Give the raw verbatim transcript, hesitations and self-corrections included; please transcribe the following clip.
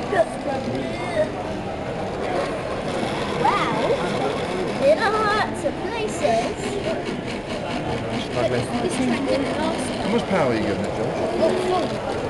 Wow, there are lots of places. But Struggling. this train didn't last. How much power are you giving it, George? Oh, full.